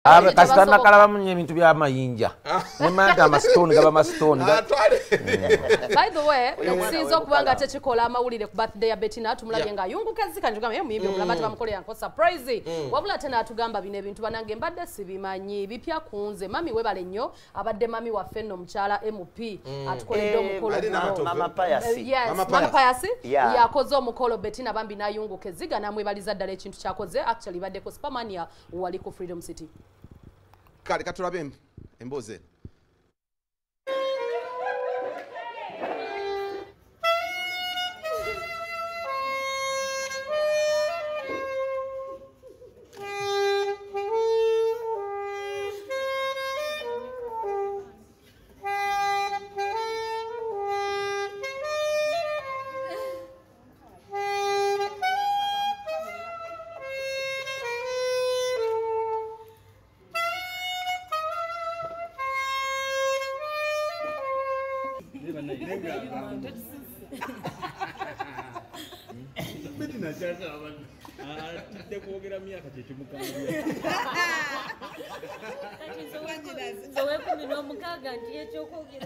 kasitana kalabamu nnyo ebintu by'amayinja nemanta amasitoni gaba masitoni. By the way, okusinza okuba nga tekikola amawulire ku birthday ya Bettina tumulabye nga ayungukazika njugamba muyimbi okulaba ati bamukolera nko surprise. Wabula tena atugamba bino ebintu banange mbadde sibimanyi bipya kunze. Mami webale nnyo abadde mami waffe nno omukyala MP atukoledde omukolo. Mama Payasi. Yes, Mama Payasi yakoze omukolo Bettina bambi n'ayunguka eziga namwebaliza ddala ekintu kyakoze. Actually baddeko Supermania wali ku Freedom City. Kale katulabe emboze. Bettina chaka abantu tikuogera myaka kyekimukambya zowe kumi n'omukaaga nti ekyokwogera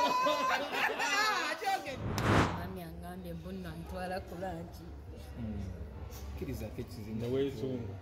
mami angambye mbonna ntwala ku lanki kkirizaako ekizinda weesunga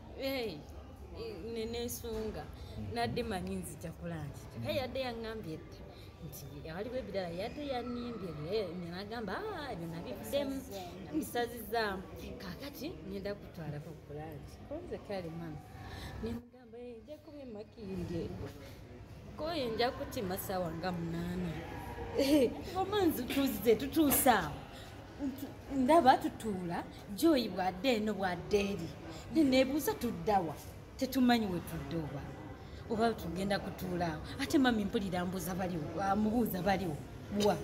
neneesunga nadde manyi nzija ku lanki kale yadde yaŋŋambye nti waliwo ebirala yadde yannimbye nenagamba ebyo nabifuddemu mbisazizaamu kaakati ngenda kutwalako ku lanki konze kale mama nemugamba njakube makindye koye nja kutima ssaawa nga 8 omanzi tuzize tutuusaawo ndaba tutuula joyi bwadde eno bwadde eri neneebuuza tuddawa tetumanyi we tudde oba tugenda kutuulaawo ate mami mpulira amubuuza baliwo wa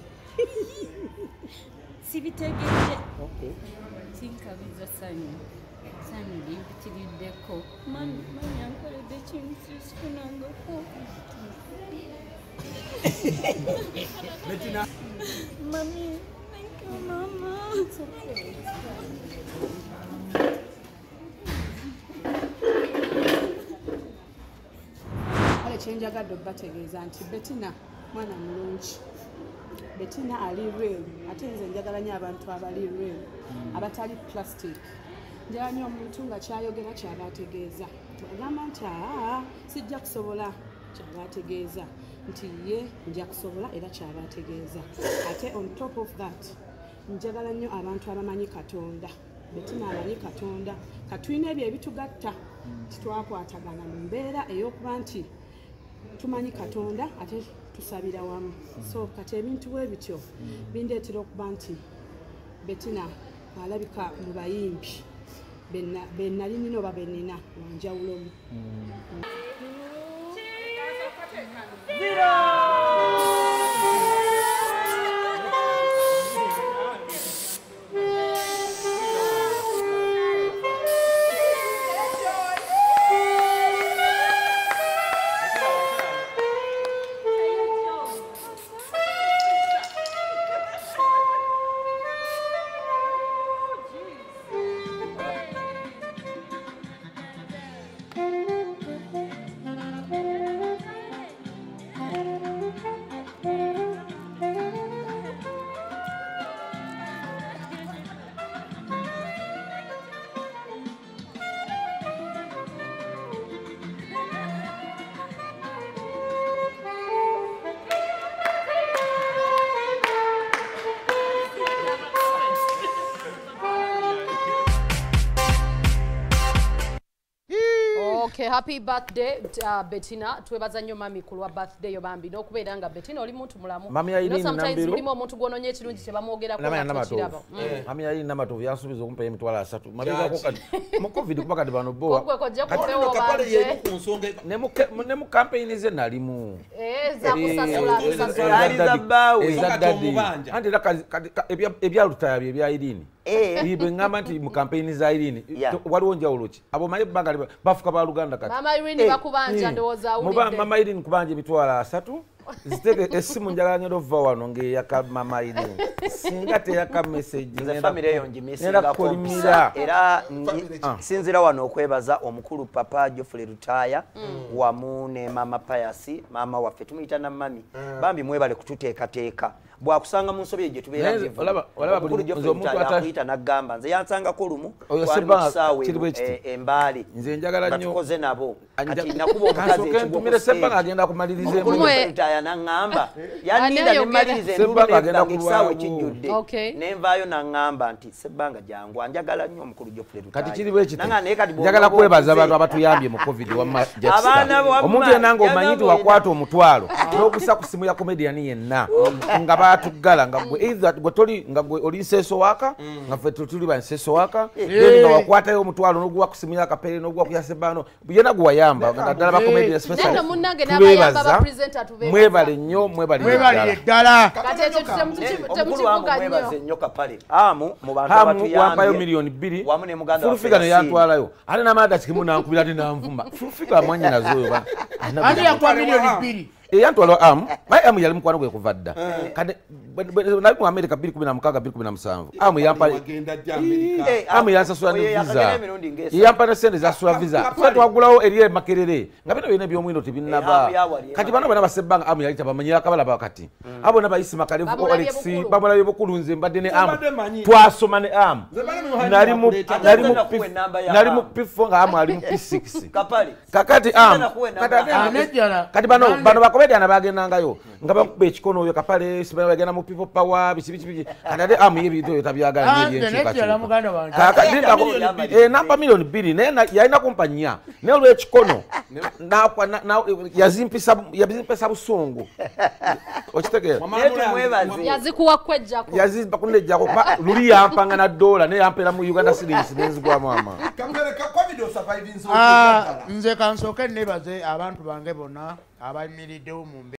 sibitegeere tinkabiza sanyu limpitiriddeko mami ankoledde ekintu sifunangako mami thank you mama. Kyenjagadde obategeeza nti Bettina mwana mulungi. Bettina ali real ate nze njagala nnyo abantu abali real abatali plastic. Njagala nnyo omuntu nga kyayogera kyaba ategeeza. Agamba nti sijja kusobola kyaba ategeeza nti ye nja kusobola era kyaba ategeeza. Ate on top of that njagala nnyo abantu abamanyi Katonda. Bettina amanyi Katonda. Katulina ebyo ebitugatta titwakwatagana mu mbeera ey'okuba nti tumanyi Katonda ate tusabira wamu. So kati ebintu bwe bityo bindeetera okuba nti Bettina alabika mu bayimbi be nali nina oba be nina wanjawulomu. Okay, happy birthday Bettina. Twebaza nnyo mami ku lwa birthday yo bambi n'okubeera nga Bettina oli muntu mulamu. Mami yali sometimes mulimu omuntu gwononye ekirungi kye bamwogerako nakirabo. Mami yali namatovu yansubiza okumpa emitwalo 3. Mabega ko kati mu covid kuba kati bano boa. Kokwe kojja kupewo banje. Ne mu campaign ze nalimu. Za kusasula ali za bawe. Andi ebyalutaya bya Irene. Ibe ngamba nti mu campaign za Irene waliwo njawulo ki abo maye banga bafuka ba Luganda kati Mama Irene bakubanja ndoza ulide Mama Irene kubanja emitwalo 3 ziteke esimu njagala nyo lova wano ngeyaka mama Irene singa teyaka message nze family eyo nenda kulimira era sinzira wano okwebaza omukulu papa Geoffrey Rutaya wamu ne mama Payasi mama waffe tumuyita na mami bambi mwebale kututeekateeka bwakusanga mu nsobi gye tubeera omuntu atayita nagamba nze yansanga ko lumu embaali nze njagala nnyo batukoze nabo kati nakuba omukazi ekigomire Ssebbanga agenda kumaliriza Rutaya nangamba yaninda ne maliriza endulekisaawe kijjudde nenvaayo nangamba nti Ssebbanga jangu njagala nnyo omukulu Geoffrey Rutaya kati kiri bwe kiti njagala kwebaza abantu abatuyambye mu covid wa omuntu yenanga omanyi nti wakwata omutwalo n'okusa ku simu ya comedian yenna nga batugala nga gwe either gwe toli nga gwe oli nseso waka nga ffe tuli ba nseso waka nga wakwatayo omutwalo n'oguwa ku simu ya kapere n'oguwa ku ya Ssebbano yena gwe wayamba nga ddala ba comedian special neno munnange n'abayamba ba presenter tubeebaza mwebale nnyo mwebale ddala kati temukivuga nnyo kapale amu mu bantu abatuyambye wampayo milioni 2 wamu ne muganda fulufika ne yantwalayo ate n'amada kimu nankubira ate nanvuma fulufika mwanya nazo yo ba ani yakwa milioni 2 yantwala amu yali mukwano gwe kuva dda kade nali mu America 2016 2017 amu yampa amu yansasula ne visa yampa ne sente zasula visa ffe twagulawo eriye Makerere nga bino byonna by'omwindo tebinnaba kati bano bana ba Ssebbanga amu yali tabamanyira kabala bakati abo n'abayisi Makalevu Alex bamulabye bukulunze mbadde ne amu twasoma ne amu nali mu P4 nga amu ali mu P6 kakati amu kati bano bakomediana bagendangayo nga bakuba ekikono oyo kapale sibana bagenda mu people power biki kadade amu yebito yotabyagala n'ebyenkyuka napa milioni 2 naye yalina kumpanya naye olw'ekikono yazimpisa busungu okitegeera yazikuwa kwejjako yazimpa kunejjako luli yampanga na dola naye yampera mu Uganda cedis nenzigwamu ama nze kansooke nebaze abantu bange bonna abayimiriddewo mu